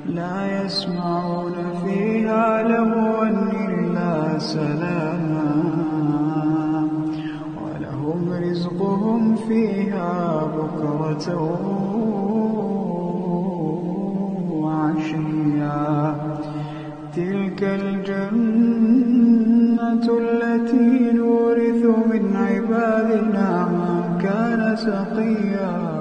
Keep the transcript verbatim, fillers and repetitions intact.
لا يسمعون فيها لغوا إلا سلاما ولهم رزقهم فيها بكرة وعشيا تلك الجنة التي نورث من عبادنا من كان تقيا